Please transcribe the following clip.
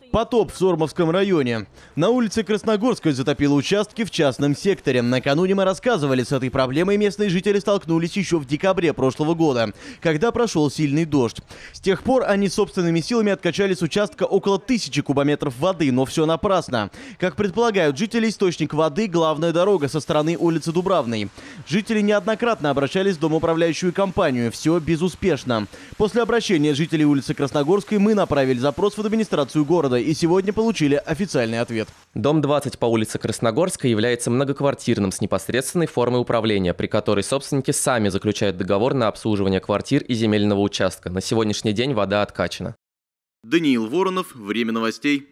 Потоп в Сормовском районе. На улице Красногорской затопило участки в частном секторе. Накануне мы рассказывали, с этой проблемой местные жители столкнулись еще в декабре прошлого года, когда прошел сильный дождь. С тех пор они собственными силами откачали с участка около 1000 кубометров воды, но все напрасно. Как предполагают жители, источник воды – главная дорога со стороны улицы Дубравной. Жители неоднократно обращались в домоуправляющую компанию. Все безуспешно. После обращения жителей улицы Красногорской мы направили запрос в администрацию города и сегодня получили официальный ответ. Дом 20 по улице Красногорской является многоквартирным с непосредственной формой управления, при которой собственники сами заключают договор на обслуживание квартир и земельного участка. На сегодняшний день вода откачана. Даниил Воронов, Время новостей.